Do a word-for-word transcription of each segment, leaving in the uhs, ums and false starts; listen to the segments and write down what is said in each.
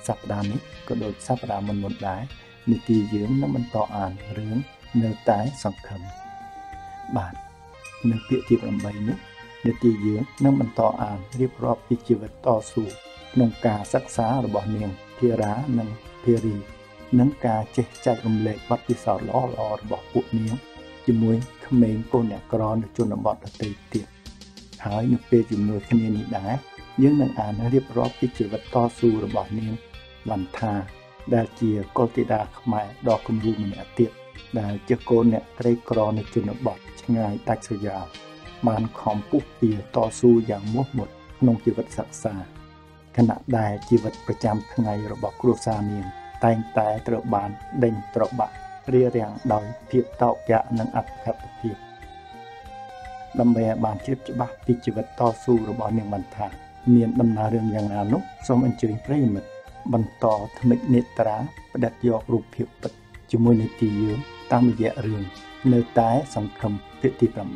សប្តាហ៍នេះក៏ដូចសប្តាហ៍មុនៗដែរនីតិយើងនឹងបន្តអានរឿងនៅតែសង្ឃឹមបាទនៅពាក្យទីeightនេះនីតិយើងនឹងបន្តអានរៀបរាប់ពីជីវិតតស៊ូក្នុងការសិក្សារបស់នាងភារានិងភារីនិងការចេះចែករំលែកបទពិសោធន៍ល្អៗរបស់ពួកនាងជាមួយក្មេងកូនអ្នកក្រនៅជនបទដទៃទៀតហើយនៅពេលជាមួយគ្នានេះដែរយើងនឹងអានរៀបរាប់ពីជីវិតតស៊ូរបស់នាងវណ្ណថាដែលជាកុលធីតាខ្មែរដ៏គំរូម្នាក់ទៀតដែលជាកូនអ្នកក្រីក្រនៅជនបទឆ្ងាយដាច់ស្រយាលបានខំពុះពៀតស៊ូយ៉ាងមោះមុតក្នុងជីវិតសិក្សាខណៈដែលជីវិតប្រចាំថ្ងៃរបស់គ្រួសារនាងតែងតែត្រូវបានដេញត្របាក់រារាំងដោយភាពតោកយ៉ាក់និងអត្ថិភាពដើម្បីឲ្យបានជ្រាបច្បាស់ពីជីវិតតស៊ូរបស់នាងវណ្ណថាមានដំណើររឿងយ៉ាងណានោះសូមអញ្ជើញប្រិយមិត្តបន្តថ្មិចនេត្រាផ្ដិតយករូបភាពពិតជាមួយនីតិយើងតាមរយៈរឿងនៅតែសង្ឃឹមពាក្យទីeight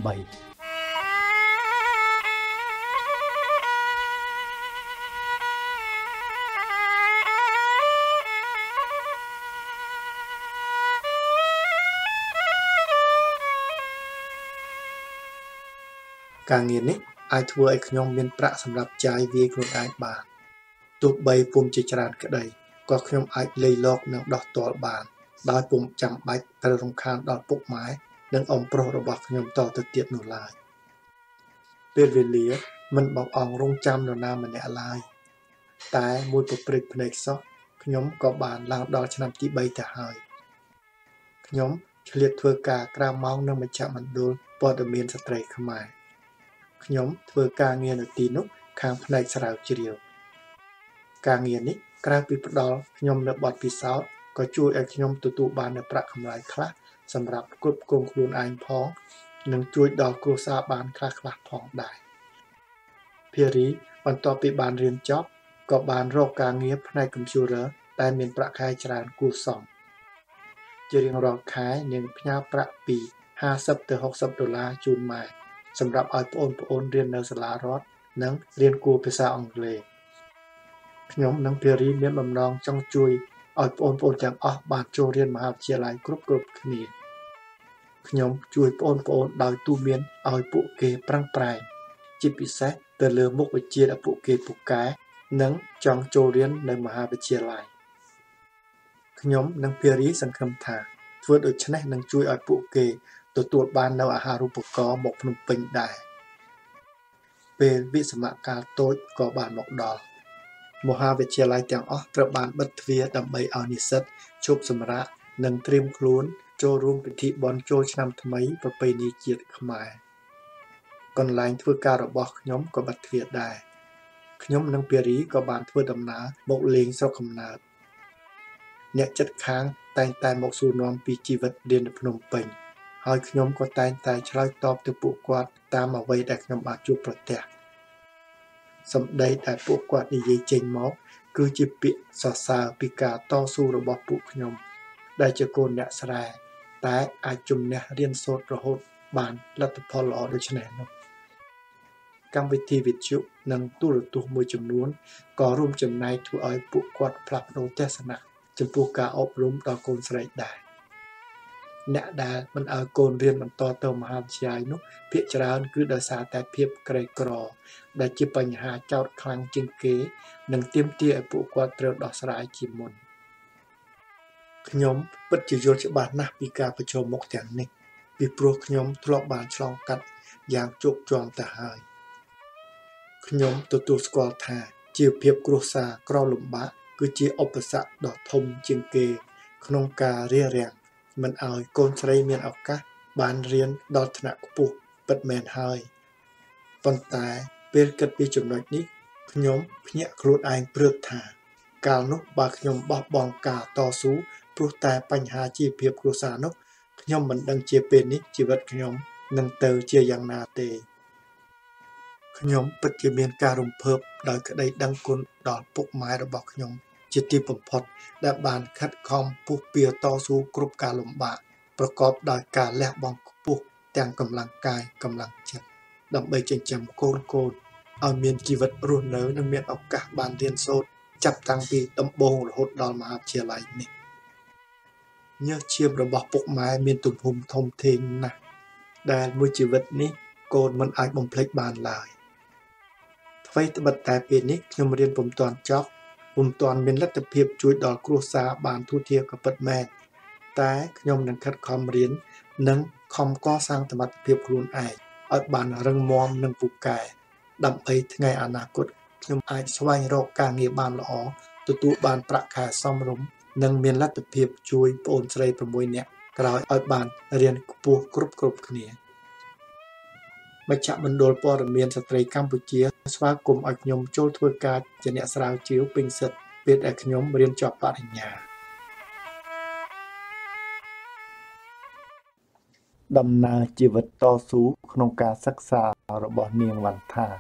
ការងារនេះអាចធ្វើឲ្យខ្ញុំមានប្រាក់សម្រាប់ចាយវាយខ្លួនឯងបានទោះបីពុំជាច្រើនក្តីក៏ខ្ញុំអាចលៃលកនិងដោះទាល់បានដោយពុំចាំបាច់ត្រូវរំខានដល់ពុកម៉ែនិងអ៊ំប្រុសរបស់ខ្ញុំតទៅទៀតនោះឡើយពេលវេលាមិនបងអងរងចាំនរណាម្នាក់ឡើយតែមួយប្រព្រឹត្តភ្នែកសោះខ្ញុំក៏បានឡើងដល់ឆ្នាំទីthreeទៅហើយខ្ញុំឆ្លៀតធ្វើការក្រៅម៉ោងនៅមជ្ឈមណ្ឌលព័ត៌មានស្ត្រីខ្មែរខ្ញុំធ្វើការងារនៅទីនោះខាងផ្នែកស្រាវជ្រាវការងារនេះក្រៅពីផ្ដល់ខ្ញុំនូវបទពិសោធន៍ក៏ជួយឲ្យខ្ញុំទទួលបាននូវប្រាក់កម្រៃខ្លះសម្រាប់គ្រប់គ្រងខ្លួនឯងផងនិងជួយដល់គ្រួសារបានខ្លះៗផងដែរភារីបន្ទាប់ពីបានរៀនចប់ក៏បានរកការងារផ្នែក Computer តែមានប្រាក់ខែច្រើនគួរសមជារៀងរាល់ខែនាងផ្ញើប្រាក់ពីfiftyទៅsixtyដុល្លារជូនម៉ែសម្រាប់ឲ្យបងប្អូនរៀននៅសាលារដ្ឋនិងរៀនគួរភាសាអង់គ្លេសខ្ញុំនិងភារីមានបំណងចង់ជួយឲ្យបងប្អូនទាំងអស់បានចូលរៀនមហាវិទ្យាល័យគ្រប់គ្រប់គ្នាខ្ញុំជួយបងប្អូនដោយទូន្មានឲ្យពួកគេប្រឹងប្រែងជាពិសេសទៅលើមុខវិជ្ជាដែលពួកគេពូកែនិងចង់ចូលរៀននៅមហាវិទ្យាល័យខ្ញុំនិងភារីសង្ឃឹមថាធ្វើដូច្នេះនឹងជួយឲ្យពួកគេទទួលបាននូវអាហារូបករណ៍មកភ្នំពេញដែរពេលវិសមកាលតូចក៏បានមកដល់មហាវិទ្យាល័យទាំងអស់ត្រូវបានបិទទ្វារដើម្បីឲ្យនិស្សិតឈប់សម្រាកនិងត្រៀមខ្លួនចូលរួមពិធីបុណ្យចូលឆ្នាំថ្មីប្រពៃណីជាតិខ្មែរកន្លែងធ្វើការរបស់ខ្ញុំក៏បិទទ្វារដែរខ្ញុំនិងភារីក៏បានធ្វើដំណើរមកលេងស្រុកកំណើតអ្នកជិតខាងតែងតែមកសួរនាំពីជីវិតរៀននៅភ្នំពេញហើយខ្ញុំក៏តែងតែឆ្លើយតបទៅពួកគាត់តាមអ្វីដែលខ្ញុំបានជួបប្រទះសម្ដីដែលពួកគាត់និយាយចេញមកគឺជាពាក្យសរសើរពីការតស៊ូរបស់ពួកខ្ញុំដែលជាកូនអ្នកស្រែតែអាចជំនះរៀនសូត្ររហូតបានលទ្ធផលល្អដូចនេះនោះកម្មវិធីវិទ្យុនិងទូរទស្សន៍មួយចំនួនក៏រួមចំណែកធ្វើឲ្យពួកគាត់ផ្លាស់ប្ដូរទស្សនៈចំពោះការអប់រំដល់កូនស្រីដែរអ្នកដែលមិនឲ្យកូនរៀនបន្តទៅមហាវិទ្យាល័យនោះភាគច្រើនគឺដោយសារតែភាពក្រីក្រដែលជាបញ្ហាចោទខ្លាំងជាងគេនិងទាមទារឲ្យពួកគាត់ត្រូវដោះស្រាយជាមុនខ្ញុំពិតជាយល់ច្បាស់ណាស់ពីការប្រឈមមុខទាំងនេះពីព្រោះខ្ញុំធ្លាប់បានឆ្លងកាត់យ៉ាងជោគជ័យទៅហើយខ្ញុំទទួលស្គាល់ថាជីវភាពគ្រួសារក្រលំបាកគឺជាឧបសគ្គដ៏ធំជាងគេក្នុងការរារាំងមិនឲ្យកូនស្រីមានឱកាសបានរៀនដល់ថ្នាក់ខ្ពស់ពិតមែនហើយប៉ុន្តែពេលគិតពីចំណុចនេះខ្ញុំភ្ញាក់ខ្លួនឯងព្រឹកថាកាលនោះបើខ្ញុំបោះបង់ការតស៊ូព្រោះតែបញ្ហាជីវភាពគ្រួសារនោះខ្ញុំមិនដឹងជាពេលនេះជីវិតខ្ញុំនឹងទៅជាយ៉ាងណាទេខ្ញុំពិតជាមានការរំភើបដោយក្តីដឹងគុណដល់ពុកម៉ែរបស់ខ្ញុំជាទីបំផុតដែលបានខិតខំពុះពៀតស៊ូគ្រប់ការលំបាកប្រកបដោយការលះបង់ខ្ពស់ទាំងកម្លាំងកាយកម្លាំងចិត្តដើម្បីចិញ្ចឹមកូនកូនឲ្យមានជីវិតរស់នៅនិងមានឱកាសបានរៀនសូត្រចាប់តាំងពីដំបូងរហូតដល់មហាវិទ្យាល័យនេះញើសឈាមរបស់ពុកម៉ែមានទំហំធំធេងណាស់ដែលមួយជីវិតនេះកូនមិនអាចបំភ្លេចបានឡើយអ្វីត្បិតតែពេលនេះខ្ញុំរៀនពុំទាន់ចប់ពុំទាន់មានលទ្ធភាពជួយដល់គ្រួសារបានទូទាក៏ពិតមែនតែខ្ញុំនឹងខិតខំរៀននិងខំកសាងសមត្ថភាពខ្លួនឯងឲ្យបានរឹងមាំនិងពូកែដើម្បីថ្ងៃអនាគតខ្ញុំអាចស្វែងរកការងារបានល្អទទួលបានប្រាក់ខែសមរម្យនិងមានលទ្ធភាពជួយប្អូនស្រី៦នាក់ក្រោយឲ្យបានរៀនខ្ពស់គ្រប់គ្រប់គ្នាមជ្ឈមណ្ឌលព័ត៌មានស្ត្រីកម្ពុជាស្វាគមន៍ឲ្យខ្ញុំចូលធ្វើការជាអ្នកស្រាវជ្រាវពេញសិទ្ធិពេលដែលខ្ញុំរៀនចប់បរិញ្ញាដំណើរជីវិតតស៊ូក្នុងការសិក្សារបស់នាងវណ្ណថា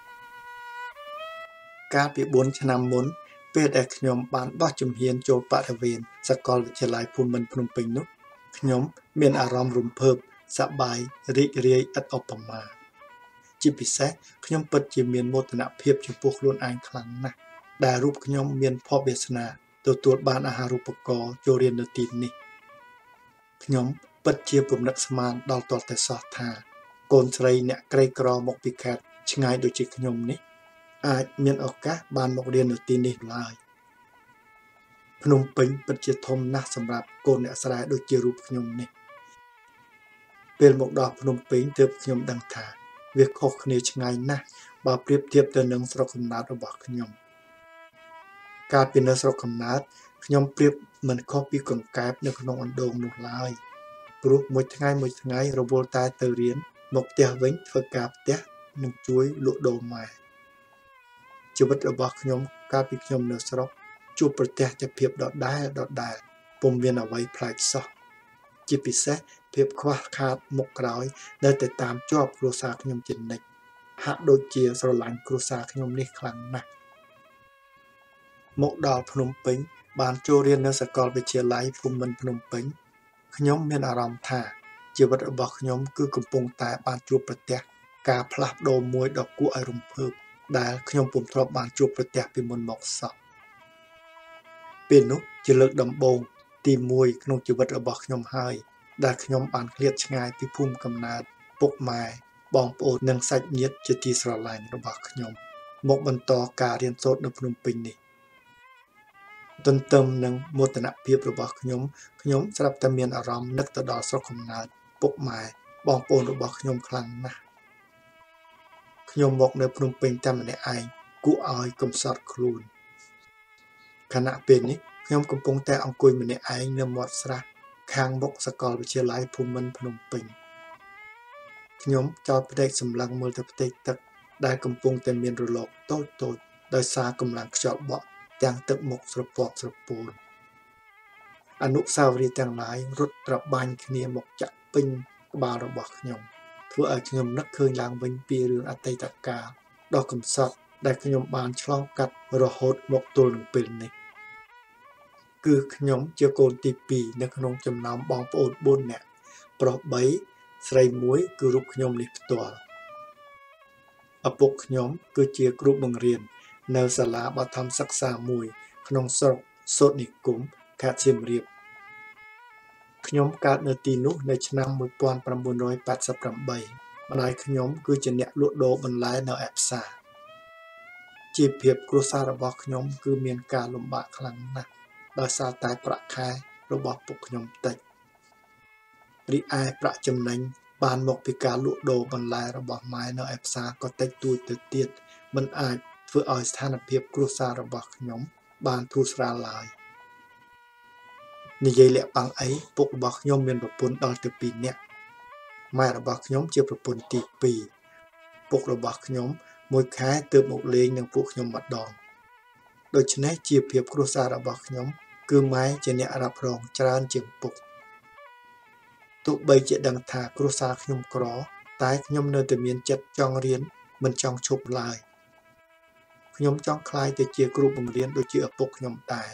កាលពីបួនឆ្នាំមុនពេលដែលខ្ញុំបានបោះជំហានចូលបរិវេណសាកលវិទ្យាល័យភូមិន្ទភ្នំពេញនោះខ្ញុំមានអារម្មណ៍រំភើបសប្បាយរីករាយឥតឧបមាជាពិសេសខ្ញុំពិតជាមានមោទនភាពចំពោះខ្លួនឯងខ្លាំងណាស់ដែលរូបខ្ញុំមានភ័ព្វវាសនាទទួលបានអាហារូបករណ៍ចូលរៀននៅទីនេះខ្ញុំពិតជាពុំនឹកស្មានដល់ទាល់តែសោះថាកូនស្រីអ្នកក្រីក្រមកពីខេត្តឆ្ងាយដូចជាខ្ញុំនេះអាចមានឱកាសបានមករៀននៅទីនេះឡើយភ្នំពេញពិតជាធំណាស់សម្រាប់កូនអ្នកស្រែដូចជារូបខ្ញុំនេះពេលមកដល់ភ្នំពេញទើបខ្ញុំដឹងថាវាខុសគ្នាឆ្ងាយណាស់បើប្រៀបធៀបទៅនឹងស្រុកកំណើតរបស់ខ្ញុំកាលពីនៅស្រុកកំណើតខ្ញុំប្រៀបមិនខុសពីកង្កែបនៅក្នុងអណ្ដូងនោះឡើយព្រោះមួយថ្ងៃមួយថ្ងៃរវល់តែទៅរៀនមកផ្ទះវិញធ្វើការផ្ទះនិងជួយលក់ដូរម៉ែជីវិតរបស់ខ្ញុំកាលពីខ្ញុំនៅស្រុកជួបប្រទះតែភាពដដែលដដែលពុំមានអ្វីប្លែកសោះជាពិសេសភាពខ្វះខាតមុខក្រោយនៅតែតាមជាប់គ្រួសារខ្ញុំជានិច្ចហាក់ដូចជាស្រឡាញ់គ្រួសារខ្ញុំនេះខ្លាំងណាស់មកដល់ភ្នំពេញបានចូលរៀននៅសាកលវិទ្យាល័យភូមិន្ទភ្នំពេញខ្ញុំមានអារម្មណ៍ថាជីវិតរបស់ខ្ញុំគឺកំពុងតែបានជួបប្រទះការផ្លាស់ប្ដូរមួយដ៏គួរឲ្យរំភើបដែលខ្ញុំពុំធ្លាប់បានជួបប្រទះពីមុនមកសោះពេលនោះជាលើកដំបូងទីមួយក្នុងជីវិតរបស់ខ្ញុំហើយដែលខ្ញុំបានឃ្លាតឆ្ងាយពីភូមិកំណើតពុកម៉ែបងប្អូននិងសាច់ញាតិជាទីស្រឡាញ់របស់ខ្ញុំមកបន្តការរៀនសូត្រនៅភ្នំពេញនេះទន្ទឹមនឹងមោទនភាពរបស់ខ្ញុំខ្ញុំស្រាប់តែមានអារម្មណ៍នឹកទៅដល់ស្រុកកំណើតពុកម៉ែបងប្អូនរបស់ខ្ញុំខ្លាំងណាស់ខ្ញុំមកនៅភ្នំពេញតែម្នាក់ឯងគួរឲ្យកំសត់ខ្លួនខណៈពេលនេះខ្ញុំកំពុងតែអង្គុយម្នាក់ឯងនៅមាត់ស្រះខាងមុខសាកលវិទ្យាល័យភូមិន្ទភ្នំពេញខ្ញុំចោលផ្ដេកសម្លឹងមើលទៅផ្ទៃទឹកដែលកំពុងតែមានរលកតូចតូចដោយសារកម្លាំងខ្យល់បក់ទាំងទឹកមុខស្រពាប់ស្រពោនអនុស្សាវរីយ៍ទាំងឡាយរត់ត្របាញ់គ្នាមកចាក់ពេញក្បាលរបស់ខ្ញុំធ្វើឲ្យខ្ញុំនឹកឃើញឡើងវិញពីរឿងអតីតកាលដ៏កំសត់ដែលខ្ញុំបានឆ្លងកាត់រហូតមកទល់នឹងពេលនេះគឺខ្ញុំជាកូនទីពីរនៅក្នុងចំណោមបងប្អូនបួននាក់ប្រុសបីស្រីមួយគឺរូបខ្ញុំនេះផ្ទាល់ឪពុកខ្ញុំគឺជាគ្រូបង្រៀននៅសាលាបឋមសិក្សាមួយក្នុងស្រុកសូត្រនិគមខេត្តសៀមរាបខ្ញុំកើតនៅទីនោះនៅឆ្នាំmột nghìn chín trăm tám mươi támម្ដាយខ្ញុំគឺជាអ្នកលក់ដូរបន្លែនៅឯផ្សារជីវភាពគ្រួសាររបស់ខ្ញុំគឺមានការលំបាកខ្លាំងណាស់ដោយសារតែប្រាក់ខែរបស់ពុកខ្ញុំតិចរីឯប្រាក់ចំណេញបានមកពីការលក់ដូរបន្លែរបស់ម៉ែនៅឯផ្សារក៏តិចតួចទៅទៀតមិនអាចធ្វើឲ្យស្ថានភាពគ្រួសាររបស់ខ្ញុំបានធូរស្រាលឡើយនិយាយលាក់បាំងអីពុករបស់ខ្ញុំមានប្រពន្ធដល់ទៅពីរនាក់ម៉ែរបស់ខ្ញុំជាប្រពន្ធទីពីរពុករបស់ខ្ញុំមួយខែទើបមកលេងនឹងពួកខ្ញុំម្ដងដូច្នេះជាភាពគ្រួសាររបស់ខ្ញុំគឺម៉ែជាអ្នករ៉ាប់រងច្រើនជាងពុកទោះបីជាដឹងថាគ្រួសារខ្ញុំក្រតែខ្ញុំនៅតែមានចិត្តចង់រៀនមិនចង់ឈប់ឡើយខ្ញុំចង់ក្លាយទៅជាគ្រូបង្រៀនដូចជាឪពុកខ្ញុំដែរ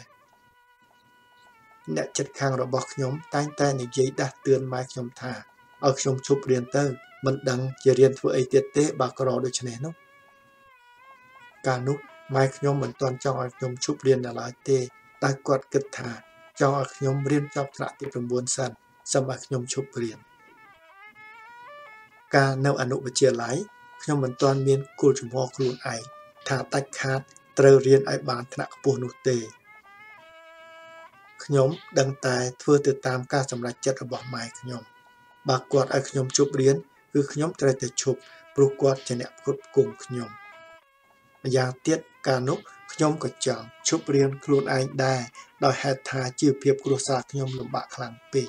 អ្នកចិត្តខាងរបស់ខ្ញុំតែងតែនិយាយដាស់តឿនម៉ែខ្ញុំថាឲ្យខ្ញុំឈប់រៀនទៅមិនដឹងជារៀនធ្វើអីទៀតទេបើក្រដូច្នេះនោះកាលនោះម៉ែខ្ញុំមិនទាន់ចង់ឲ្យខ្ញុំឈប់រៀននៅឡើយទេតែគាត់គិតថាចង់ឲ្យខ្ញុំរៀនចប់ថ្នាក់ទី៩សិនសឹមឲ្យខ្ញុំឈប់រៀនកាលនៅអនុវិទ្យាល័យខ្ញុំមិនទាន់មានគោលជំហរខ្លួនឯងថាដាច់ខាតត្រូវរៀនឲ្យបានថ្នាក់ខ្ពស់នោះទេខ្ញុំដឹងតែធ្វើទៅតាមការសម្រេចចិត្តរបស់ម៉ែខ្ញុំបើគាត់ឲ្យខ្ញុំឈប់រៀនគឺខ្ញុំត្រូវតែឈប់ព្រោះគាត់ជាអ្នកផ្គត់ផ្គង់ខ្ញុំម្យ៉ាងទៀតកាលនោះខ្ញុំក៏ចង់ឈប់រៀនខ្លួនឯងដែរដោយហេតុថាជីវភាពគ្រួសារខ្ញុំលំបាកខ្លាំងពេក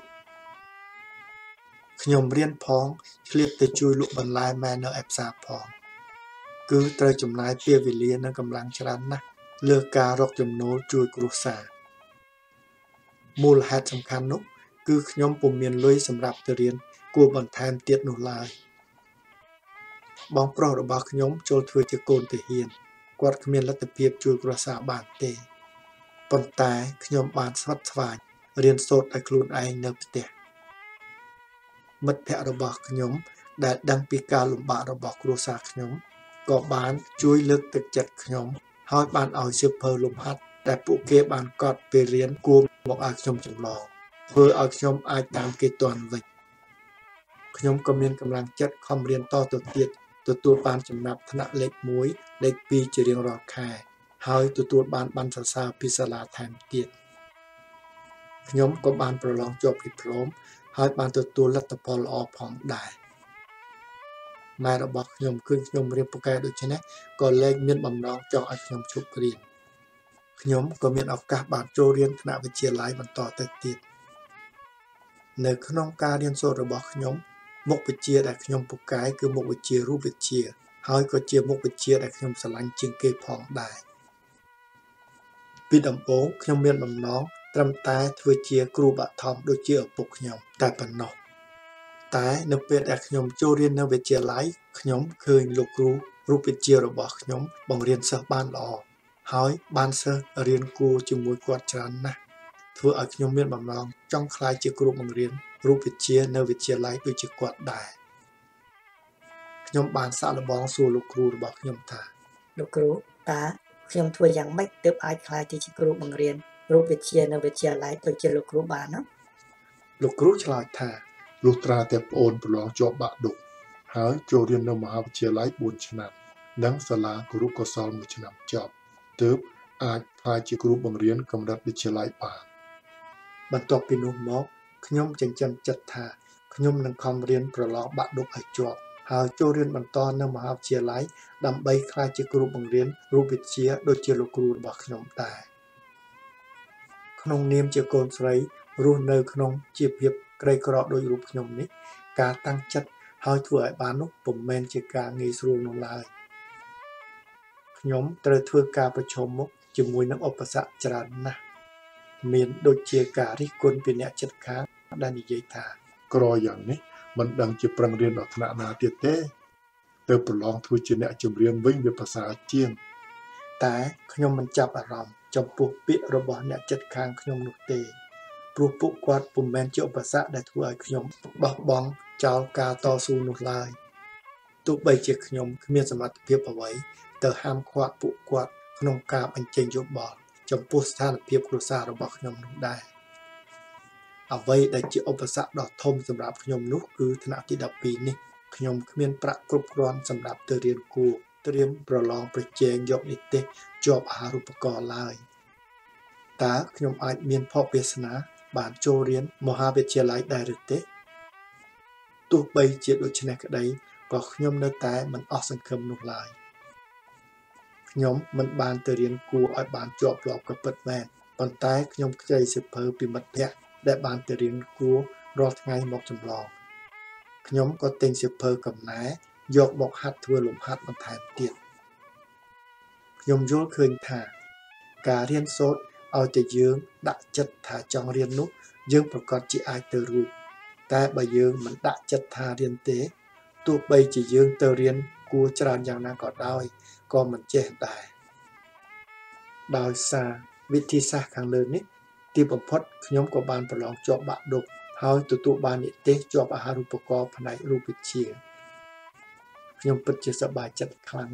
ខ្ញុំរៀនផងឆ្លៀតទៅជួយលក់បន្លែម៉ែនៅឯផ្សារផងគឺត្រូវចំណាយពេលវេលានិងកម្លាំងច្រើនណាស់លើការរកចំណូលជួយគ្រួសារមូលហេតុសំខាន់នោះគឺខ្ញុំពុំមានលុយសម្រាប់ទៅរៀនគួរបន្ថែមទៀតនោះឡើយបងប្រុសរបស់ខ្ញុំចូលធ្វើជាកូនទាហានគាត់គ្មានលទ្ធភាពជួយគ្រួសារបានទេប៉ុន្តែខ្ញុំបានស្វិតស្វាញរៀនសូត្រឲ្យខ្លួនឯងនៅផ្ទះមិត្តភ័ក្តិរបស់ខ្ញុំដែលដឹងពីការលំបាករបស់គ្រួសារខ្ញុំក៏បានជួយលើកទឹកចិត្តខ្ញុំហើយបានឲ្យសៀវភៅលំហាត់ដែលពួកគេបានកត់ពេលរៀនគួរមកឲ្យខ្ញុំចម្លងធ្វើឲ្យខ្ញុំអាចតាមគេទាន់វិញខ្ញុំក៏មានកម្លាំងចិត្តខំរៀនតទៅទៀតទទួលបានចំណាប់ថ្នាក់លេខមួយលេខពីរជារៀងរាល់ខែហើយទទួលបានប័ណ្ណសរសើរពីសាលាថែមទៀតខ្ញុំក៏បានប្រឡងជាប់ឌីប្លូមហើយបានទទួលលទ្ធផលល្អផងដែរម៉ែរបស់ខ្ញុំឃើញខ្ញុំរៀនពូកែដូច្នេះក៏លែងមានបំណងចង់ឲ្យខ្ញុំឈប់រៀនខ្ញុំក៏មានឱកាសបានចូលរៀនថ្នាក់វិទ្យាល័យបន្តទៅទៀតនៅក្នុងការរៀនសូត្ររបស់ខ្ញុំមុខវិជ្ជាដែលខ្ញុំពូកែគឺមុខវិជ្ជារូបវិទ្យាហើយក៏ជាមុខវិជ្ជាដែលខ្ញុំស្រឡាញ់ជាងគេផងដែរពីដំបូងខ្ញុំមានបំណងត្រឹមតែធ្វើជាគ្រូបឋមដូចជាឪពុកខ្ញុំតែប៉ុណ្ណោះតែនៅពេលដែលខ្ញុំចូលរៀននៅវិទ្យាល័យខ្ញុំឃើញលោកគ្រូរូបវិទ្យារបស់ខ្ញុំបង្រៀនសិស្សបានល្អហើយបានសិស្សរៀនគួរជាមួយគាត់ច្រើនណាស់ធ្វើឲ្យខ្ញុំមានបំណងចង់ក្លាយជាគ្រូបង្រៀនរូបវិទ្យានៅវិទ្យាល័យដូចជាគាត់ដែរខ្ញុំបានសាកល្បងសួរលោកគ្រូរបស់ខ្ញុំថាលោកគ្រូតើខ្ញុំធ្វើយ៉ាងម៉េចទើបអាចក្លាយជាគ្រូបង្រៀនរូបវិទ្យានៅវិទ្យាល័យដូចជាលោកគ្រូបានណាលោកគ្រូឆ្លើយថាលុះត្រាតែប្អូនប្រឡងជាប់បាក់ឌុបហើយចូលរៀននៅមហាវិទ្យាល័យបួនឆ្នាំនិងសាលាគរុកោសល្យមួយឆ្នាំចប់ទើបអាចក្លាយជាគ្រូបង្រៀនកម្រិតវិទ្យាល័យបានបន្ទាប់ពីនោះមកខ្ញុំចិញ្ចឹមចិត្តថាខ្ញុំនឹងខំរៀនប្រឡងបាក់ឌុបឲ្យជាប់ហើយចូលរៀនបន្តនៅមហាវិទ្យាល័យដើម្បីក្លាយជាគ្រូបង្រៀនរូបវិទ្យាដូចជាលោកគ្រូរបស់ខ្ញុំដែរក្នុងនាមជាកូនស្រីរស់នៅក្នុងជីវភាពក្រីក្រដោយរូបខ្ញុំនេះការតាំងចិត្តហើយធ្វើឲ្យបាននោះពុំមែនជាការងាយស្រួលនោះឡើយខ្ញុំត្រូវធ្វើការប្រឈមមុខជាមួយនឹងឧបសគ្គច្រើនណាស់មានដូចជាការរិះគន់ពីអ្នកជិតខាងដែលនិយាយថាក្រយ៉ាងនេះមិនដឹងជាប្រឹងរៀនដល់ថ្នាក់ណាទៀតទេទៅប្រឡងធ្វើជាអ្នកជំរាបវិញវាប្រសើរជាងតែខ្ញុំមិនចាប់អារម្មណ៍ចំពោះពាក្យរបស់អ្នកជិតខាងខ្ញុំនោះទេព្រោះពួកគាត់ពុំមែនជាឧបសគ្គដែលធ្វើឲ្យខ្ញុំបោះបង់ចោលការតស៊ូនោះឡើយទោះបីជាខ្ញុំគ្មានសមត្ថភាពអ្វីទៅហាមឃាត់ពួកគាត់ក្នុងការបញ្ចេញយោបល់ចំពោះស្ថានភាពគ្រួសាររបស់ខ្ញុំនោះដែរអ្វីដែលជាឧបសគ្គដ៏ធំសម្រាប់ខ្ញុំនោះគឺថ្នាក់ទីដប់ពីរនេះខ្ញុំគ្មានប្រាក់គ្រប់គ្រាន់សម្រាប់ទៅរៀនគួរត្រៀមប្រឡងប្រជែងយកនិទ្ទេសជាប់អាហារូបករណ៍ឡើយតើខ្ញុំអាចមានភ័ព្វវាសនាបានចូលរៀនមហាវិទ្យាល័យដែរឬទេទោះបីជាដូច្នេះក្តីក៏ខ្ញុំនៅតែមិនអស់សង្ឃឹមនោះឡើយខ្ញុំមិនបានទៅរៀនគួរឲ្យបានជាប់លាប់ក៏ពិតមែនប៉ុន្តែខ្ញុំខ្ចីសៀវភៅពីមិត្តភ័ក្តិដែលបានទៅរៀនគួររាល់ថ្ងៃមកចម្លងខ្ញុំក៏ទិញសៀវភៅកំណែយកមកហាត់ធ្វើលំហាត់បន្ថែមទៀតខ្ញុំយល់ឃើញថាការរៀនសូត្រឲ្យតែយើងដាក់ចិត្តថាចង់រៀននោះយើងប្រកាសជាអាចទៅរួចតែបើយើងមិនដាក់ចិត្តថារៀនទេទោះបីជាយើងទៅរៀនគួរច្រើនយ៉ាងណាក៏ដោយក៏មិនចេះដែរដោយសារវិធីសាស្ត្រខាងលើនេះទីបំផុតខ្ញុំក៏បានប្រឡងជាប់បាក់ឌុបហើយទទួលបាននិទ្ទេសជាប់អាហារូបករណ៍ផ្នែករូបវិទ្យាខ្ញុំពិតជាសប្បាយចិត្តខ្លាំងណាស់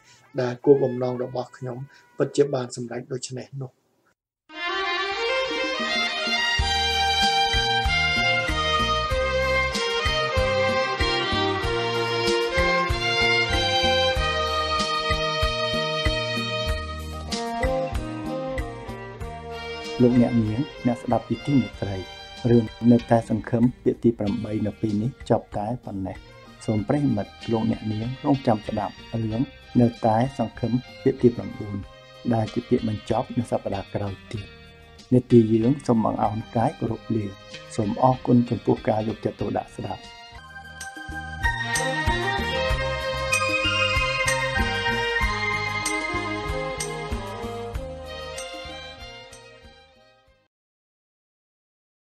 ដែលគោលបំណងរបស់ខ្ញុំពិតជាបានសម្រេចដូច្នេះនោះលោកអ្នកនាងអ្នកស្ដាប់ពីទីមេត្រីរឿងនៅតែសង្ឃឹមពាក្យទីប្រាំបីនៅពេលនេះចប់តែប៉ុណ្ណេះសូមប្រិយមិត្តលោកអ្នកនាងរងចាំស្ដាប់រឿងនៅតែសង្ឃឹមពាក្យទីប្រាំបួនដែលជាពាក្យបញ្ចប់នៅសប្ដាហ៍ក្រោយទៀតនាទីយើងសូមអរគុណកាយគោរពលាសូមអរគុណចំពោះការយកចិត្តទុកដាក់ស្ដាប់